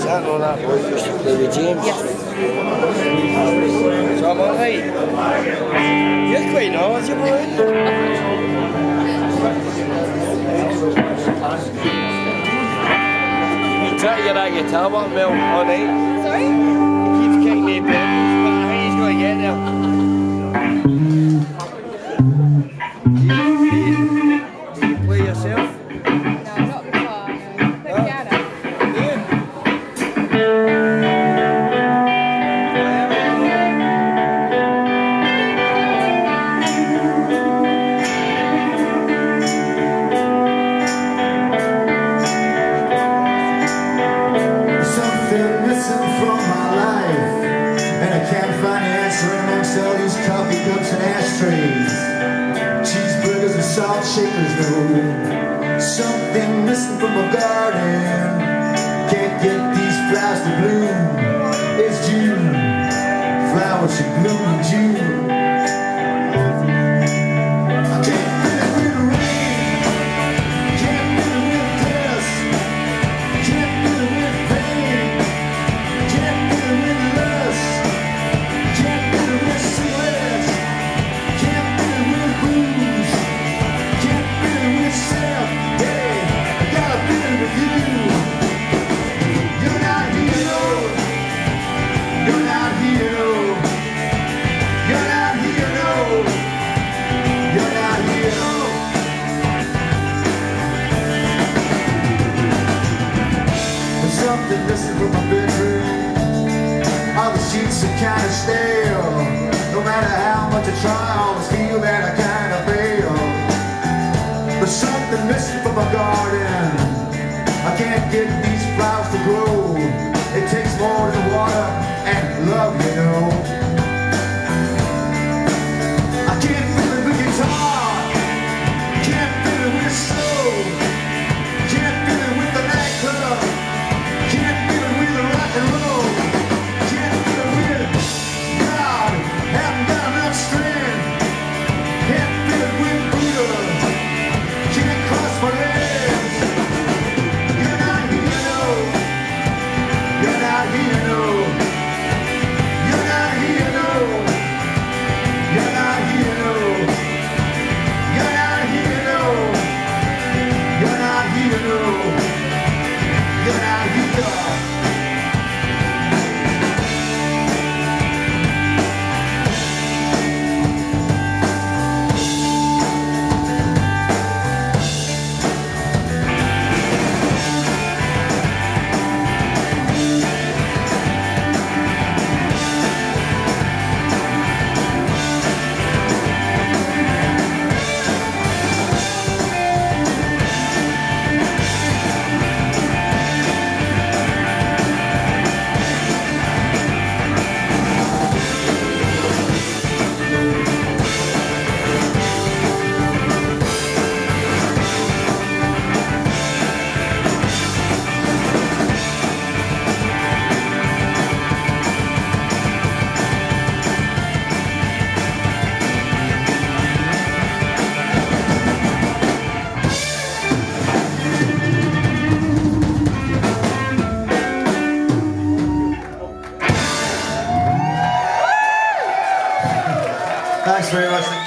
Is that not that boy used to play with James? Yes. So I'm alright. You're quite knowledgeable, aren't you? You try to get that guitar work, Mel, all night. Sorry? He keeps kicking the pedals, but I think he's going to get there. Do you play yourself? No, not guitar, no. Play piano. All these coffee cups and ashtrays, cheeseburgers and salt shakers, no. Something missing from my garden. Can't get these flowers to bloom. It's June, flowers should bloom in June. I can't feel it with the rain, can't feel it with dust, can't feel it with pain, can't feel it with lust. Something missing from my bedroom. All the sheets are kind of stale. No matter how much I try, I always feel that I kind of fail. But something missing from my garden. I can't get these flowers to grow. It takes more than water and love, you know. I can't feel it with guitar, can't feel it with soul, can't feel it with the nightclub, can't feel it with the rock and roll, can't feel it with God, haven't got enough strength, can't feel it with Buddha, can't cross my legs. You're not here, no. You're not here, no. You're not here, no. You're not here, no. You're not here, no. You're not here, no. You're not here. Thanks very much.